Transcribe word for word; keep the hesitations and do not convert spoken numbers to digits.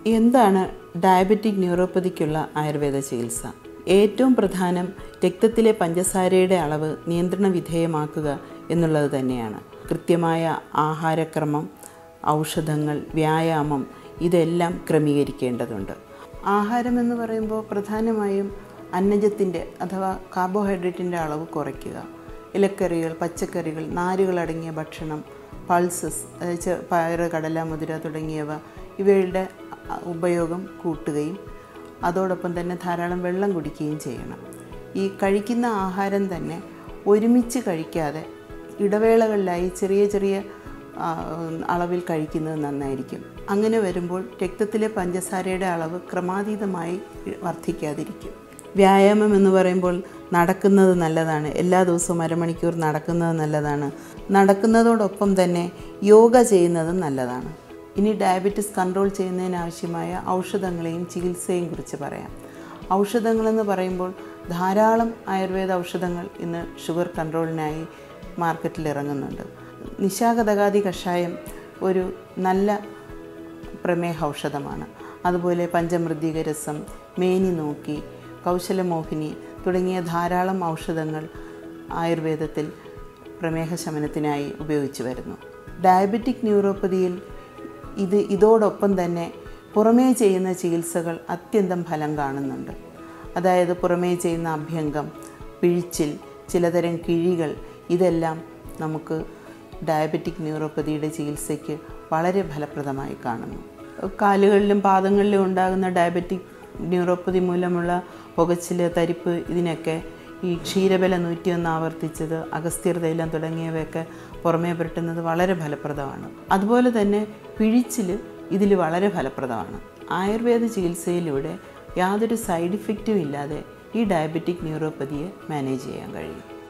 എന്താണ് ഡയബറ്റിക് ന്യൂറോപ്പതിക്കുള്ള ആയുർവേദ ചികിത്സ? ഏറ്റവും പ്രധാനം രക്തത്തിലെ പഞ്ചസാരയുടെ അളവ് നിയന്ത്രണ വിധേയമാക്കുക എന്നുള്ളത് തന്നെയാണ്. കൃത്യമായ ആഹാരക്രമം, ഔഷധങ്ങൾ, വ്യായാമം ഇതെല്ലാം ക്രമീകരിക്കേണ്ടതുണ്ട്. ആഹാരം എന്ന് പറയുമ്പോൾ പ്രധാനമായും അന്നജത്തിൻ്റെ അഥവാ കാർബോഹൈഡ്രേറ്റിൻ്റെ അളവ് കുറയ്ക്കുക. ഇലക്കറികൾ, പച്ചക്കറികൾ, നാരുകളടങ്ങിയ ഭക്ഷണം, പൾസസ്, അതായത് പയറ്, കടല, മുതിര തുടങ്ങിയവ ഇവയുടെ ഉപയോഗം കൂട്ടുകയും അതോടൊപ്പം തന്നെ ധാരാളം വെള്ളം കുടിക്കുകയും ചെയ്യണം. ഈ കഴിക്കുന്ന ആഹാരം തന്നെ ഒരുമിച്ച് കഴിക്കാതെ ഇടവേളകളിലായി ചെറിയ ചെറിയ അളവിൽ കഴിക്കുന്നത് നന്നായിരിക്കും. അങ്ങനെ വരുമ്പോൾ രക്തത്തിലെ പഞ്ചസാരയുടെ അളവ് ക്രമാതീതമായി വർദ്ധിക്കാതിരിക്കും. വ്യായാമം എന്ന് പറയുമ്പോൾ നടക്കുന്നത് നല്ലതാണ്. എല്ലാ ദിവസവും അരമണിക്കൂർ നടക്കുന്നത് നല്ലതാണ്. നടക്കുന്നതോടൊപ്പം തന്നെ യോഗ ചെയ്യുന്നതും നല്ലതാണ്. ഇനി ഡയബറ്റിസ് കൺട്രോൾ ചെയ്യുന്നതിനാവശ്യമായ ഔഷധങ്ങളെയും ചികിത്സയെയും കുറിച്ച് പറയാം. ഔഷധങ്ങളെന്ന് പറയുമ്പോൾ ധാരാളം ആയുർവേദ ഔഷധങ്ങൾ ഇന്ന് ഷുഗർ കൺട്രോളിനായി മാർക്കറ്റിൽ ഇറങ്ങുന്നുണ്ട്. നിശാഗതകാതി കഷായം ഒരു നല്ല പ്രമേഹ ഔഷധമാണ്. അതുപോലെ പഞ്ചമൃദ്ധിക രസം, മേനി നോക്കി, കൗശലമോഹിനി തുടങ്ങിയ ധാരാളം ഔഷധങ്ങൾ ആയുർവേദത്തിൽ പ്രമേഹ ശമനത്തിനായി ഉപയോഗിച്ചു വരുന്നു. ഡയബറ്റിക് ന്യൂറോപ്പതിയിൽ ഇത് ഇതോടൊപ്പം തന്നെ പുറമേ ചെയ്യുന്ന ചികിത്സകൾ അത്യന്തം ഫലം കാണുന്നുണ്ട്. അതായത് പുറമേ ചെയ്യുന്ന അഭ്യംഗം, പിഴിച്ചിൽ, ചിലതരം കിഴികൾ ഇതെല്ലാം നമുക്ക് ഡയബറ്റിക് ന്യൂറോപ്പതിയുടെ ചികിത്സയ്ക്ക് വളരെ ഫലപ്രദമായി കാണുന്നു. കാലുകളിലും പാദങ്ങളിലും ഉണ്ടാകുന്ന ഡയബറ്റിക് ന്യൂറോപ്പതി മൂലമുള്ള പുകച്ചിൽ, തരിപ്പ് ഇതിനൊക്കെ ഈ ക്ഷീരബല നൂറ്റിയൊന്ന് ആവർത്തിച്ചത്, അഗസ്ത്യർ തൈലം തുടങ്ങിയവയൊക്കെ പുറമേ പുരട്ടുന്നത് വളരെ ഫലപ്രദമാണ്. അതുപോലെ തന്നെ പിഴിച്ചിൽ ഇതിൽ വളരെ ഫലപ്രദമാണ്. ആയുർവേദ ചികിത്സയിലൂടെ യാതൊരു സൈഡ് ഇഫക്റ്റും ഇല്ലാതെ ഈ ഡയബറ്റിക് ന്യൂറോപ്പതിയെ മാനേജ് ചെയ്യാൻ കഴിയും.